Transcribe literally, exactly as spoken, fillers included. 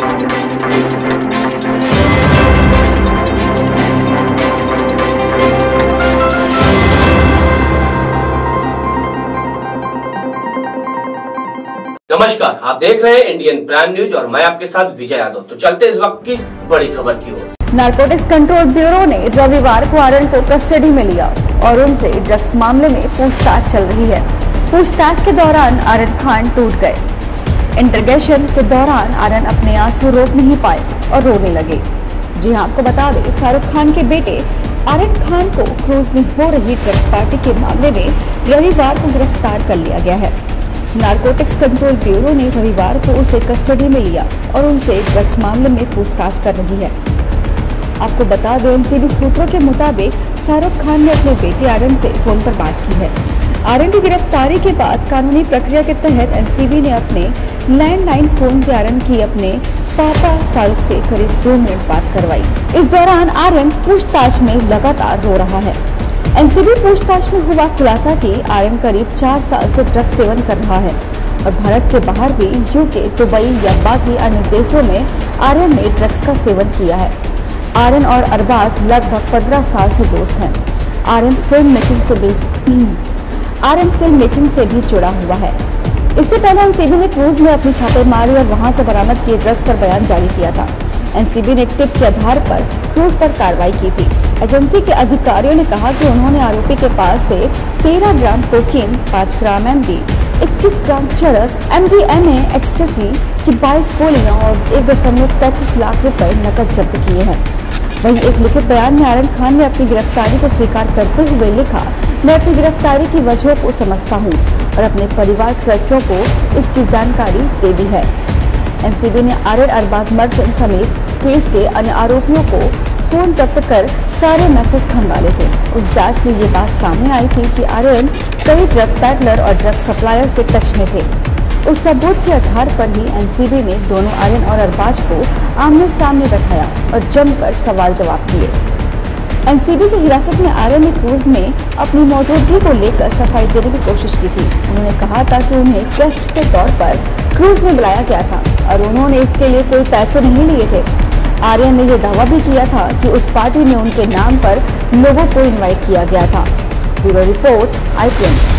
नमस्कार, आप देख रहे हैं इंडियन प्राइम न्यूज और मैं आपके साथ विजय यादव। तो चलते इस वक्त की बड़ी खबर की ओर। नारकोटिक्स कंट्रोल ब्यूरो ने रविवार को आर्यन को कस्टडी में लिया और उनसे ड्रग्स मामले में पूछताछ चल रही है। पूछताछ के दौरान आर्यन खान टूट गए। इंटरोगेशन के दौरान आर्यन अपने आंसू रोक नहीं पाए और रोने लगे। जी हाँ, आपको बता दें, शाहरुख खान के बेटे आर्यन खान को क्रूज में हो रही ड्रग्स पार्टी के मामले में रविवार को गिरफ्तार कर लिया गया है। नारकोटिक्स कंट्रोल ब्यूरो ने रविवार को उसे कस्टडी में लिया और उनसे ड्रग्स मामले में पूछताछ कर रही है। आपको बता दें, एनसीबी सूत्रों के मुताबिक शाहरुख खान ने अपने बेटे आर्यन से फोन पर बात की है। आर्यन की गिरफ्तारी के बाद कानूनी प्रक्रिया के तहत एनसीबी ने अपने लैंडलाइन फोन से आर्यन की अपने पापा शाहरुख से करीब दो मिनट बात करवाई। इस दौरान आर्यन पूछताछ में लगातार रो रहा है। एनसीबी पूछताछ में हुआ खुलासा कि आर्यन करीब चार साल से ड्रग्स सेवन कर रहा है और भारत के बाहर भी यूके, दुबई या बाकी अन्य देशों में आर्यन ने ड्रग्स का सेवन किया है। आर्यन और अरबाज लगभग पंद्रह साल से दोस्त हैं। आर्यन फिल्म मेकिंग से भी आर्यन फिल्म मेकिंग से भी जुड़ा हुआ है। इससे पहले एनसीबी ने क्रूज में अपनी छापेमारी और वहां से बरामद किए ड्रग्स पर बयान जारी किया था। एनसीबी ने टिप के आधार पर क्रूज पर कार्रवाई की थी। एजेंसी के अधिकारियों ने कहा कि उन्होंने आरोपी के पास से तेरह ग्राम कोकीन, पाँच ग्राम एमडी, इक्कीस ग्राम चरस, एमडीएमए, एक्सटेटी की बाईस गोलियां और एक दशमलव तैतीस लाख रुपए नकद जब्त किए हैं। वहीं एक लिखित बयान में आर्यन खान ने अपनी गिरफ्तारी को स्वीकार करते हुए लिखा, मैं अपनी गिरफ्तारी की वजह को समझता हूँ और अपने परिवार के सदस्यों को इसकी जानकारी दे दी है। एनसीबी ने आर्यन, अरबाज मर्चेंट समेत केस के अन्य आरोपियों को फोन जब्त कर सारे मैसेज खंगाले थे। उस जांच में ये बात सामने आई थी कि आर्यन कई ड्रग पैडलर और ड्रग सप्लायर के टच में थे। उस सबूत के आधार पर ही एनसीबी ने दोनों आर्यन और अरबाज को आमने सामने बैठाया और जमकर सवाल जवाब किए। एनसीबी की हिरासत में आर्यन ने क्रूज में अपनी मौजूदगी को लेकर सफाई देने की कोशिश की थी। उन्होंने कहा था कि उन्हें गेस्ट के तौर पर क्रूज में बुलाया गया था और उन्होंने इसके लिए कोई पैसे नहीं लिए थे। आर्यन ने यह दावा भी किया था कि उस पार्टी में उनके नाम पर लोगों को इनवाइट किया गया था। Bureau report, I T N.